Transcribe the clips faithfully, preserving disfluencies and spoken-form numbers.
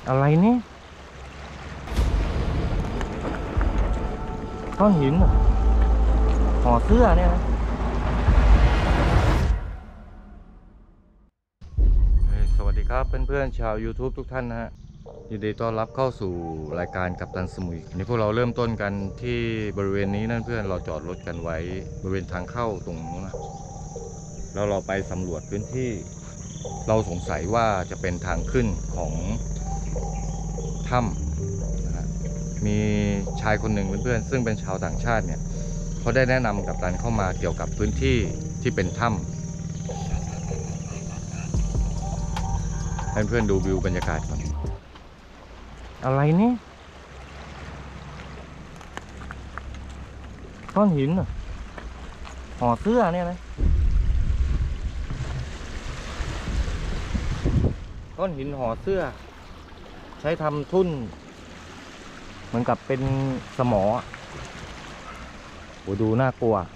อะไรนี่ก้อนหินเหรอห่อเสื้อเนี่ยนะสวัสดีครับเพื่อนๆชาว YouTube ทุกท่านนะฮะยินดีต้อนรับเข้าสู่รายการกัปตันสมุยวันนี้พวกเราเริ่มต้นกันที่บริเวณนี้นั่นเพื่อนเราจอดรถกันไว้บริเวณทางเข้าตรงนู้นนะแล้วเราไปสำรวจพื้นที่เราสงสัยว่าจะเป็นทางขึ้นของถ้ำนะฮะมีชายคนหนึ่งเพื่อนๆซึ่งเป็นชาวต่างชาติเนี่ยเขาได้แนะนำกัปตันเข้ามาเกี่ยวกับพื้นที่ที่เป็นถ้ำให้เพื่อนดูวิวบรรยากาศก่อนอะไรนี่ก้อนหินเหรอห่อเสื้อเนี่ยนะก้อนหินห่อเสื้อใช้ทำทุ่นเหมือนกับเป็นสมอโอ้ดูน่ากลัว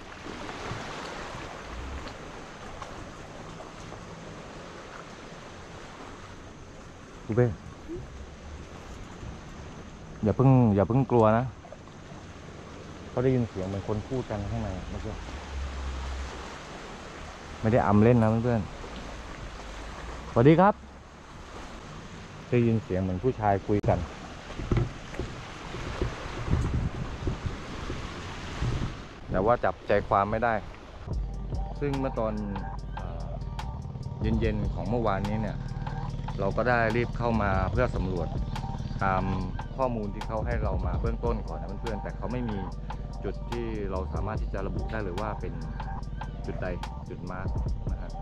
กูเบ้อย่าเพิ่งอย่าเพิ่งกลัวนะเขาได้ยินเสียงเหมือนคนพูดกันข้างในเมื่อกี้ไม่ได้อำเล่นนะเพื่อนๆสวัสดีครับได้ยินเสียงเหมือนผู้ชายคุยกันแต่ว่าจับใจความไม่ได้ซึ่งเมื่อตอนเย็นๆของเมื่อวานนี้เนี่ยเราก็ได้รีบเข้ามาเพื่อสำรวจตามข้อมูลที่เขาให้เรามาเบื้องต้นก่อนนะเพื่อนๆแต่เขาไม่มีจุดที่เราสามารถที่จะระบุได้เลยว่าเป็นจุดใดจุดมาร์กนะฮะ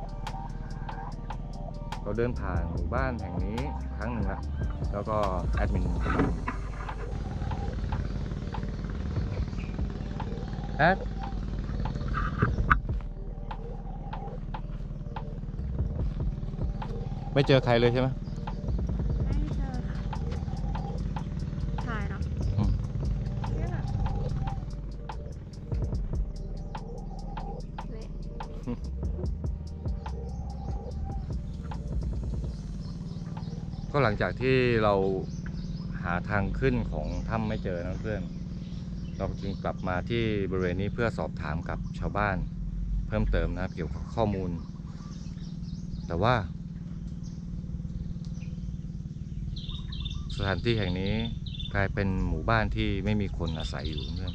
เราเดินผ่านหมู่บ้านแห่งนี้ครั้งหนึ่งแล้วแล้วก็แอดมินแอดไม่เจอใครเลยใช่ไหมไม่เจอค่ะถ่ายเนาะเนี่ยแบบเละก็หลังจากที่เราหาทางขึ้นของถ้ำไม่เจอนะเพื่อนเราจึงกลับมาที่บริเวณนี้เพื่อสอบถามกับชาวบ้านเพิ่มเติมนะครับเกี่ยวกับข้อมูลแต่ว่าสถานที่แห่งนี้กลายเป็นหมู่บ้านที่ไม่มีคนอาศัยอยู่เพื่อน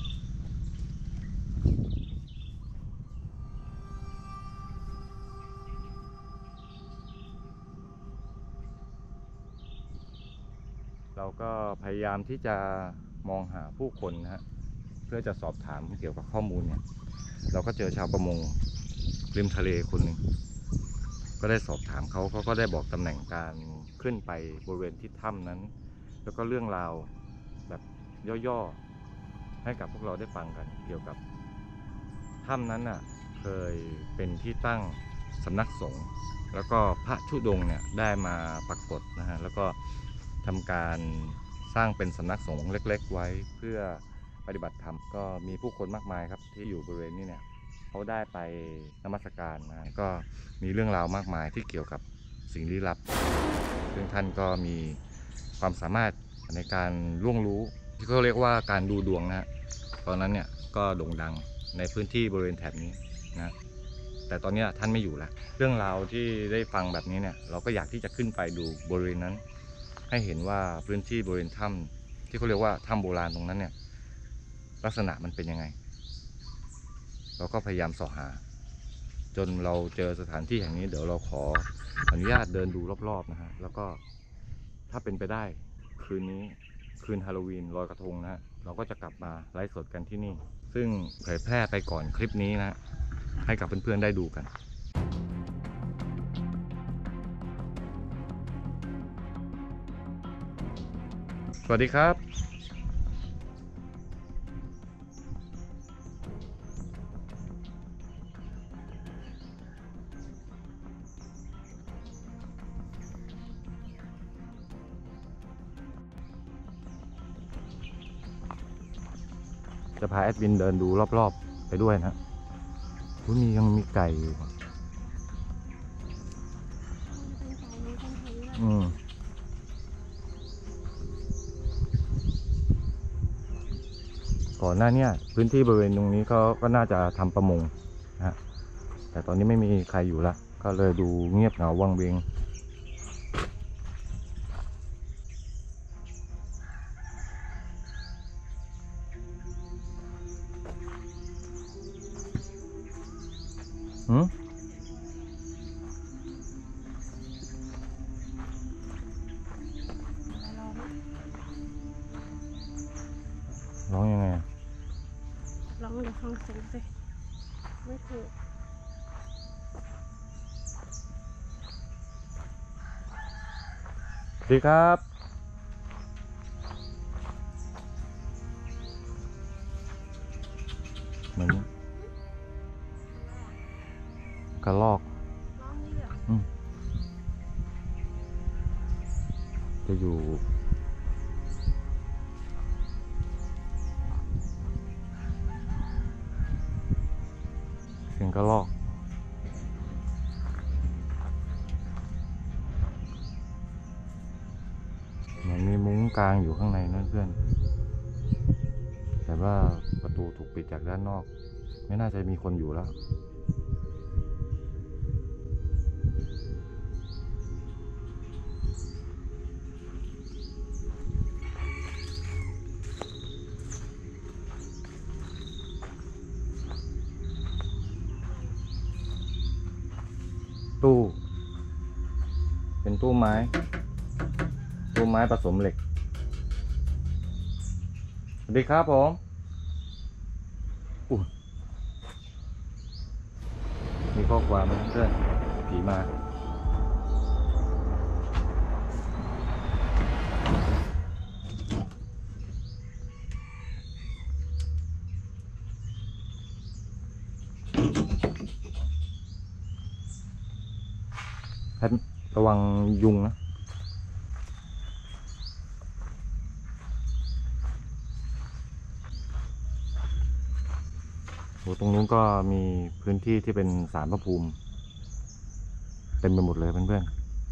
เราก็พยายามที่จะมองหาผู้คนนะฮะเพื่อจะสอบถามเกี่ยวกับข้อมูลเนี่ยเราก็เจอชาวประมงริมทะเลคนหนึ่งก็ได้สอบถามเขาเขาก็ได้บอกตำแหน่งการขึ้นไปบริเวณที่ถ้ำนั้นแล้วก็เรื่องราวแบบย่อๆให้กับพวกเราได้ฟังกันเกี่ยวกับถ้ำนั้นน่ะเคยเป็นที่ตั้งสำนักสงฆ์แล้วก็พระธุดงค์เนี่ยได้มาปรากฏนะฮะแล้วก็ทำการสร้างเป็นสำนักสงฆ์เล็กๆไว้เพื่อปฏิบัติธรรมก็มีผู้คนมากมายครับที่อยู่บริเวณนี้เนี่ยเขาได้ไปนมัสการนะก็มีเรื่องราวมากมายที่เกี่ยวกับสิ่งลี้ลับซึ่งท่านก็มีความสามารถในการล่วงรู้ที่เขาเรียกว่าการดูดวงนะฮะตอนนั้นเนี่ยก็โด่งดังในพื้นที่บริเวณแถบนี้นะแต่ตอนนี้ท่านไม่อยู่แล้วเรื่องราวที่ได้ฟังแบบนี้เนี่ยเราก็อยากที่จะขึ้นไปดูบริเวณนั้นให้เห็นว่าพื้นที่บริเวณถ้ำที่เขาเรียกว่าถ้ำโบราณตรงนั้นเนี่ยลักษณะมันเป็นยังไงเราก็พยายามสอบหาจนเราเจอสถานที่แห่งนี้เดี๋ยวเราขออนุญาตเดินดูรอบๆนะฮะแล้วก็ถ้าเป็นไปได้คืนนี้คืนฮาโลวีนลอยกระทงนะฮะเราก็จะกลับมาไลฟ์สดกันที่นี่ซึ่งเผยแพร่ไปก่อนคลิปนี้นะให้กับเพื่อนๆได้ดูกันสวัสดีครับจะพาแอดวินเดินดูรอบๆไปด้วยนะอุ๊ยมียังมีไก่อยู่อืมก่อนหน้าเนี้พื้นที่บริเวณตรงนี้ก็ก็น่าจะทำประมงนะฮะแต่ตอนนี้ไม่มีใครอยู่ละก็เลยดูเงียบเหงาวังเวงหืมร้องยังไงอะร้องเดี๋ยวฟังเสียงสิไม่ถูกสวัสดีครับเหมือนกระลอกร้องนี่เหรออืมจะอยู่เสียงกระลอกเหมือนมีมุ้งกลางอยู่ข้างในนั่นเพื่อนแต่ว่าประตูถูกปิดจากด้านนอกไม่น่าจะมีคนอยู่แล้วตู้เป็นตู้ไม้ตู้ไม้ผสมเหล็กสวัสดีครับผมอุ๊ยมีข้อความนะเพื่อนผีมาแพทระวังยุงนะโหตรงนู้นก็มีพื้นที่ที่เป็นศาลพระภูมิเต็มไปหมดเลยเพื่อน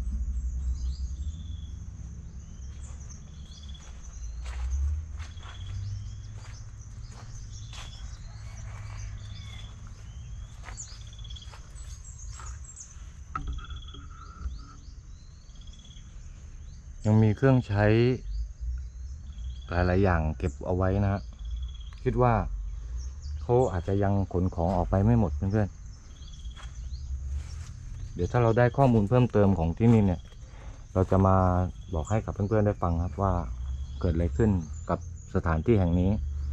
ๆยังมีเครื่องใช้หลายๆอย่างเก็บเอาไว้นะฮะคิดว่าเขาอาจจะยังขนของออกไปไม่หมดเพื่อนๆเดี๋ยวถ้าเราได้ข้อมูลเพิ่มเติมของที่นี่เนี่ยเราจะมาบอกให้กับเพื่อนๆได้ฟังครับว่าเกิดอะไรขึ้นกับสถานที่แห่งนี้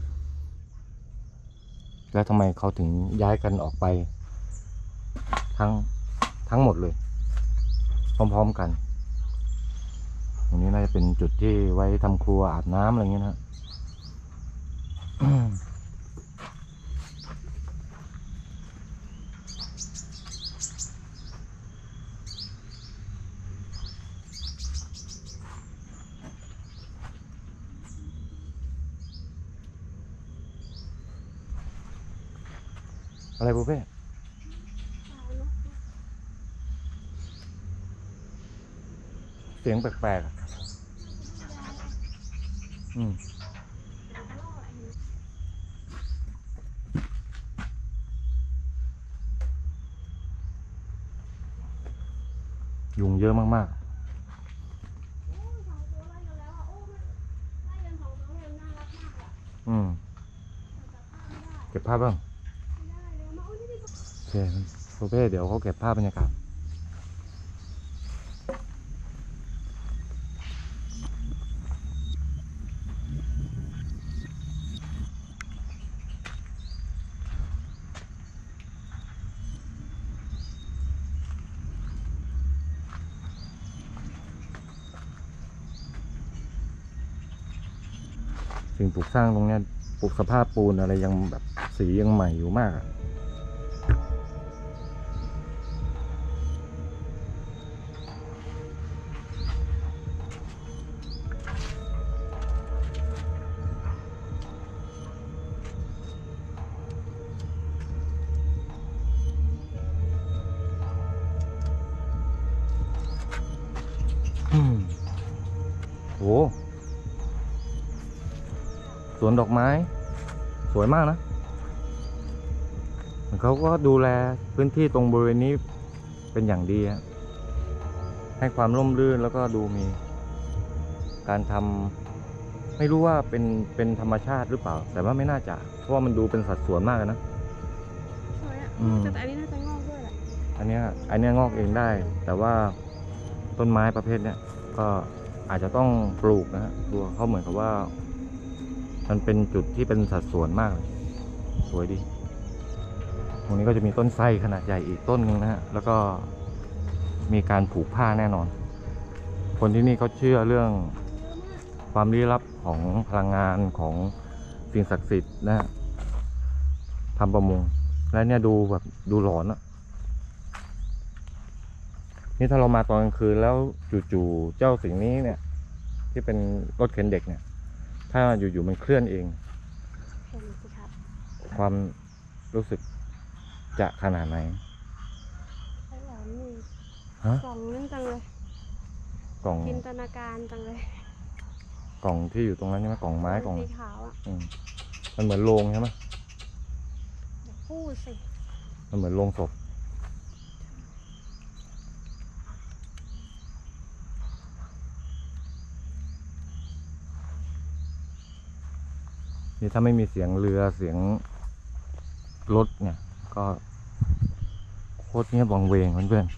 และทำไมเขาถึงย้ายกันออกไปทั้งทั้งหมดเลยพร้อมๆกันตรงนี้น่าจะเป็นจุดที่ไว้ทำครัวอาบน้ำอะไรเงี้ยนะ อะไรปุ๊เป้เสียงแปลกๆอะอืมยุงเยอะมากๆอืมเก็บภาพบ้างโอเคปุ๊เป้เดี๋ยวเขาเก็บภาพบรรยากาศสิ่งปลูกสร้างตรงเนี้ยปลูกสภาพปูนอะไรยังแบบสียังใหม่อยู่มากอะอืมโหสวนดอกไม้วยมากนะเขาก็ดูแลพื้นที่ตรงบริเวณนี้เป็นอย่างดีฮะให้ความร่มรื่นแล้วก็ดูมีการทำไม่รู้ว่าเป็นเป็นธรรมชาติหรือเปล่าแต่ว่าไม่น่าจะเพราะว่ามันดูเป็นสัดส่วนมากนะสวยอ่ะอืมแต่อันนี้น่าจะงอกด้วยแหละอันเนี้ยอันเนี้ยงอกเองได้ แต่ว่าต้นไม้ประเภทเนี้ยก็อาจจะต้องปลูกนะฮะตัวเขาเหมือนกับว่า มันเป็นจุดที่เป็นสัดส่วนมากเลยสวยดีตรงนี้ก็จะมีต้นไทรขนาดใหญ่อีกต้นหนึ่งนะฮะแล้วก็มีการผูกผ้าแน่นอน คนที่นี่เขาเชื่อเรื่องความลี้ลับของพลังงานของสิ่งศักดิ์สิทธิ์นะฮะทำประมงและเนี่ยดูแบบดูหลอนอะนี่ถ้าเรามาตอนกลางคืนแล้วจู่ๆเจ้าสิ่งนี้เนี่ย ที่เป็นรถเข็นเด็กเนี่ย ถ้าอยู่ๆมันเคลื่อนเองเห็นสิครับความรู้สึกจะขนาดไหนไอ้หลอนนี่ฮะกล่องนั่นจังเลยกล่องจินตนาการจังเลยกล่องที่อยู่ตรงนั้นใช่ไหมกล่องไม้กล่องสีขาวอ่ะอืมมันเหมือนโรงใช่ไหมอย่าพูดสิมันเหมือนโรงศพนี่ถ้าไม่มีเสียงเรือเสียงรถเนี่ย ก็โคตรเงียบวังเวงเพื่อน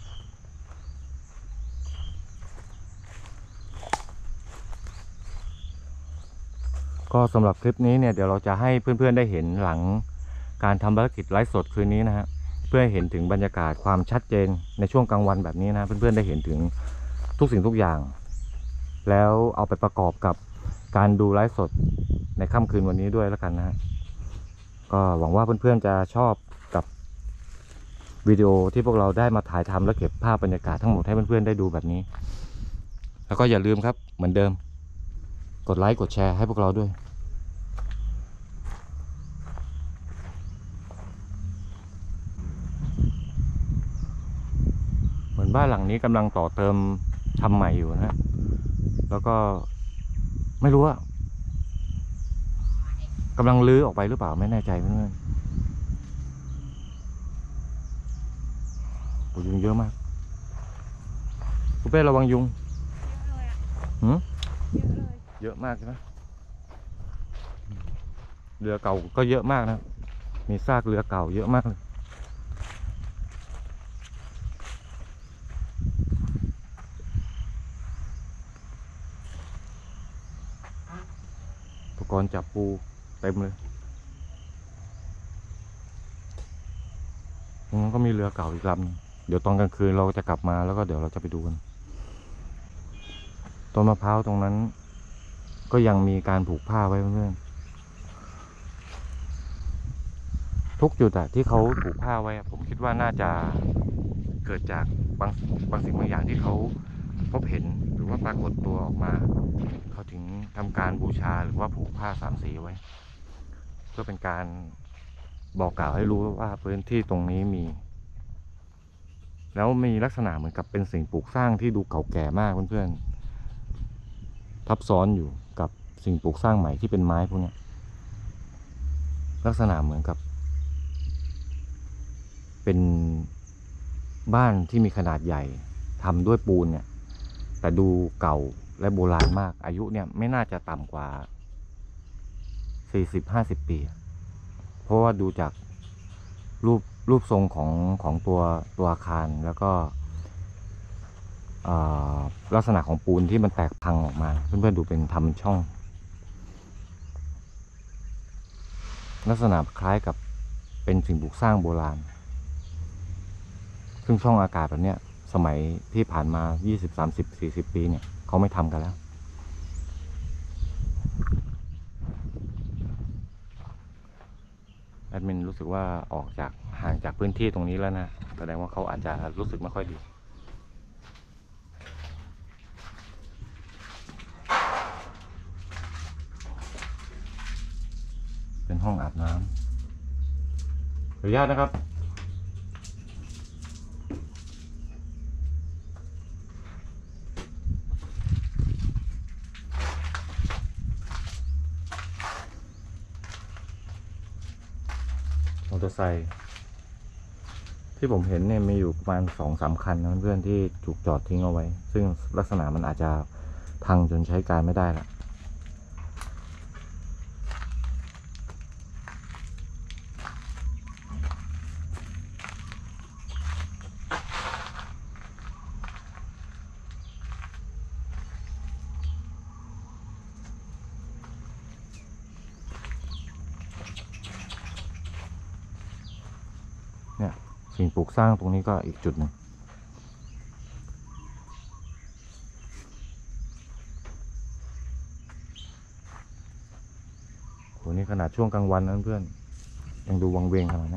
ๆก็สำหรับคลิปนี้เนี่ยเดี๋ยวเราจะให้เพื่อนๆได้เห็นหลังการทำภารกิจไลฟ์สดคืนนี้นะฮะเพื่อให้เห็นถึงบรรยากาศความชัดเจนในช่วงกลางวันแบบนี้นะเพื่อนๆได้เห็นถึงทุกสิ่งทุกอย่าง แล้วเอาไปประกอบกับการดูไลฟ์สดในค่ำคืนวันนี้ด้วยแล้วกันนะฮะก็หวังว่าเพื่อนๆจะชอบกับวิดีโอที่พวกเราได้มาถ่ายทำและเก็บภาพบรรยากาศทั้งหมดให้เพื่อนๆได้ดูแบบนี้แล้วก็อย่าลืมครับเหมือนเดิมกดไลค์กดแชร์ให้พวกเราด้วยเหมือนบ้านหลังนี้กำลังต่อเติมทำใหม่อยู่นะฮะแล้วก็ไม่รู้ว่ากำลังลื้อออกไปหรือเปล่าไม่แน่ใจเพื่อนๆโอ้ยุงเยอะมากคุณเป้ระวังยุงเยอะเลยอ่ะหืมเยอะเลยเยอะมากใช่ไหมเรือเก่าก็เยอะมากนะมีซากเรือเก่าเยอะมากเลยอุปกรณ์จับปูเต็มเลยตรงนั้นก็มีเรือเก่าอีกลำเดี๋ยวตอนกลางคืนเราจะกลับมาแล้วก็เดี๋ยวเราจะไปดูกันต้นมะพร้าวตรงนั้นก็ยังมีการผูกผ้าไว้เพื่อนๆทุกจุดอะที่เขาผูกผ้าไว้ผมคิดว่าน่าจะเกิดจากบางบางสิ่งบางอย่างที่เขาพบเห็นหรือว่าปรากฏตัวออกมาเขาถึงทำการบูชาหรือว่าผูกผ้าสามสีไว้เพื่อเป็นการบอกกล่าวให้รู้ว่าพื้นที่ตรงนี้มี แล้วมีลักษณะเหมือนกับเป็นสิ่งปลูกสร้างที่ดูเก่าแก่มากเพื่อนๆทับซ้อนอยู่กับสิ่งปลูกสร้างใหม่ที่เป็นไม้พวกนี้ลักษณะเหมือนกับ เป็นบ้านที่มีขนาดใหญ่ทำด้วยปูนเนี่ยแต่ดูเก่าและโบราณมากอายุเนี่ยไม่น่าจะต่ำกว่า สี่สิบห้าสิบ ปีเพราะว่าดูจากรูปรูปทรงของของตัวตัวอาคารแล้วก็ลักษณะของปูนที่มันแตกพังออกมาเพื่อนๆดูเป็นทำช่องลักษณะคล้ายกับเป็นสิ่งปลูกสร้างโบราณซึ่งช่องอากาศแบบเนี้ยสมัยที่ผ่านมายี่สิบ สามสิบ สี่สิบ ปีเนี่ยเขาไม่ทำกันแล้วแอดมินรู้สึกว่าออกจากห่างจากพื้นที่ตรงนี้แล้วนะแสดงว่าเขาอาจจะรู้สึกไม่ค่อยดีเป็นห้องอาบน้ำขออนุญาตนะครับตอร์ไซค์ที่ผมเห็นเนี่ยมีอยู่ประมาณสองสามคันนะเพื่อนที่ถูกจอดทิ้งเอาไว้ ซึ่งลักษณะมันอาจจะพังจนใช้การไม่ได้ละเนี่ยสิ่งปลูกสร้างตรงนี้ก็อีกจุดหนึ่งโหนี่ขนาดช่วงกลางวันนะเพื่อนยังดูวังเวงขนาดนี้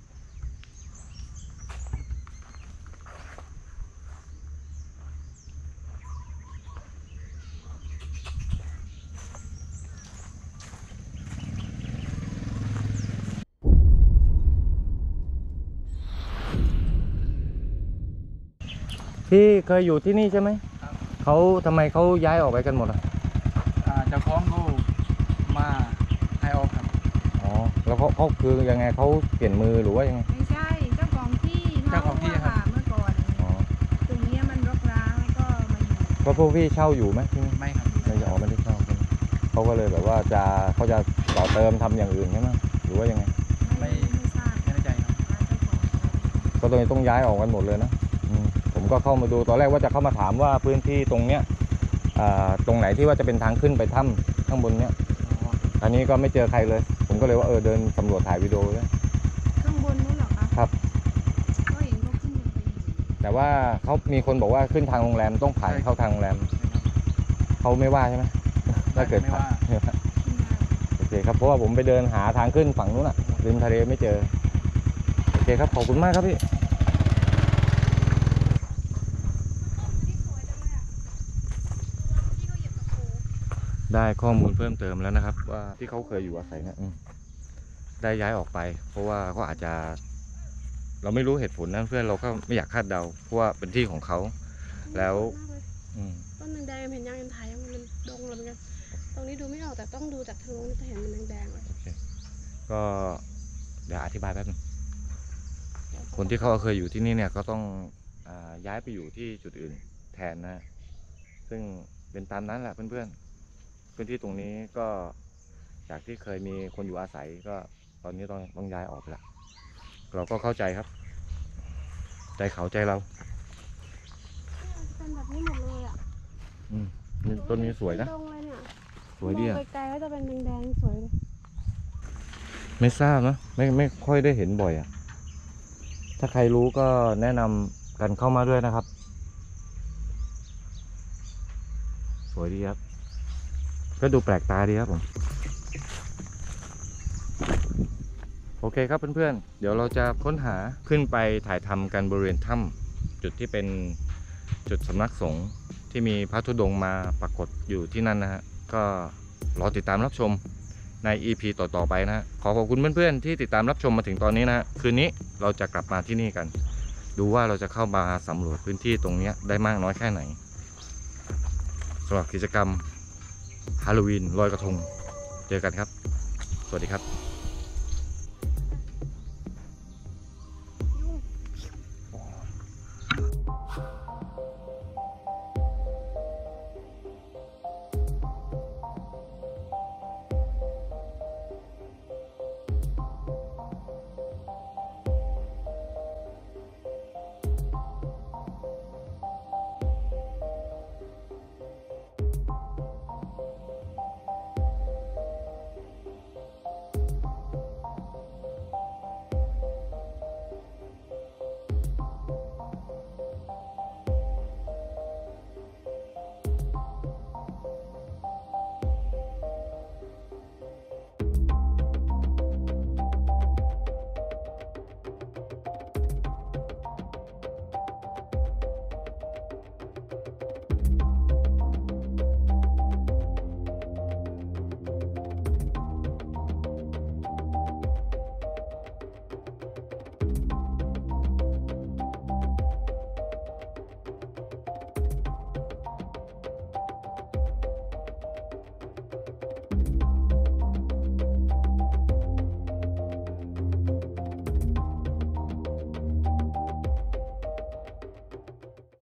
พี่เคยอยู่ที่นี่ใช่ไหมเขาทำไมเขาย้ายออกไปกันหมดอ่ะอ่าเจ้าของก็มาให้ออกครับอ๋อแล้วเขาเขาคือยังไงเขาเปลี่ยนมือหรือว่ายังไงไม่ใช่เจ้าของที่เจ้าของที่อะครับค่ะเมื่อก่อนอ๋อตรงเนี้ยมันรกร้างแล้วก็มาอยู่ก็พวกพี่เช่าอยู่ไหมที่นี่ไม่ครับไม่จะออกไม่ได้เช่าใช่ไหมเขาก็เลยแบบว่าจะเขาจะต่อเติมทำอย่างอื่นใช่ไหมหรือว่ายังไงไม่ไม่ทราบไม่แน่ใจครับว่าเจ้าของก็ตรงนี้ต้องย้ายออกกันหมดเลยนะอืมผมก็เข้ามาดูตอนแรกว่าจะเข้ามาถามว่าพื้นที่ตรงเนี้ยอ่าตรงไหนที่ว่าจะเป็นทางขึ้นไปถ้ำข้างบนเนี้ยอ๋ออันนี้ก็ไม่เจอใครเลย ผมก็เลยว่าเออเดินสำรวจถ่ายวิดีโอเลยข้างบนนู้นเหรอคะครับก็เห็นเขาขึ้นไปอยู่แต่ว่าเขามีคนบอกว่าขึ้นทางโรงแรมต้องผ่านเข้าทางโรงแรมเขาไม่ว่าใช่ไหมถ้าเกิดไม่ผ่านว่าขึ้นมาโอเคครับเพราะว่าผมไปเดินหาทางขึ้นฝั่งนู้นอะริมทะเลไม่เจอโอเคครับขอบคุณมากครับพี่ได้ข้อมูลเพิ่มเติมแล้วนะครับ ว่าที่เขาเคยอยู่อาศัยเนี่ยอืมได้ย้ายออกไป เพราะว่าเขาอาจจะ เราไม่รู้เหตุผลนะเพื่อนเราก็ไม่อยากคาดเดาเพราะว่าเป็นที่ของเขาแล้วมากเลยอืมต้นแดงๆเห็นยังเห็นถ่ายยังมันดงเลยเหมือนกันตรงนี้ดูไม่ออกแต่ต้องดูจากทางนู้นจะเห็นมันแดงๆเลยโอเคก็เดี๋ยวอธิบายแป๊บนึงคนที่เขาเคยอยู่ที่นี่เนี่ยก็ต้องอาย้ายไปอยู่ที่จุดอื่นแทนนะ ซึ่งเป็นตามนั้นแหละเพื่อนๆพื้นที่ตรงนี้ก็จากที่เคยมีคนอยู่อาศัยก็ตอนนี้ต้องต้องย้ายออกไปละเราก็เข้าใจครับ ใจเขาใจเราเป็นแบบนี้หมดเลยอ่ะอืมนี่ต้นนี้สวยนะดงเลยเนี่ยสวยดีมอะองไกลๆก็จะเป็นแดงๆสวยเลยไม่ทราบนะไม่ไม่ค่อยได้เห็นบ่อยอะถ้าใครรู้ก็แนะนำกันเข้ามาด้วยนะครับ สวยดีครับ ก็ดูแปลกตาดีครับผม โอเคครับเพื่อนๆเดี๋ยวเราจะค้นหาขึ้นไปถ่ายทำกันบริเวณถ้ำจุดที่เป็นจุดสำนักสงฆ์ที่มีพระธุดงค์มาปรากฏอยู่ที่นั่นนะฮะก็รอติดตามรับชมใน อี พี ต่อๆไปนะฮะขอขอบคุณเพื่อนๆที่ติดตามรับชมมาถึงตอนนี้นะฮะคืนนี้เราจะกลับมาที่นี่กัน ดูว่าเราจะเข้ามาสำรวจพื้นที่ตรงนี้ได้มากน้อยแค่ไหนสำหรับกิจกรรมฮาโลวีนลอยกระทงเจอกันครับ สวัสดีครับ